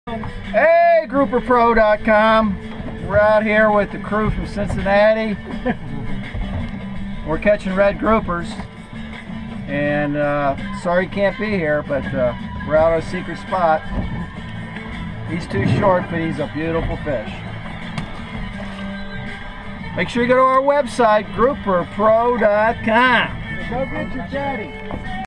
Hey, GrouperPro.com. We're out here with the crew from Cincinnati. We're catching red groupers. And sorry you can't be here, but we're out on a secret spot. He's too short, but he's a beautiful fish. Make sure you go to our website, GrouperPro.com. Go get your caddy.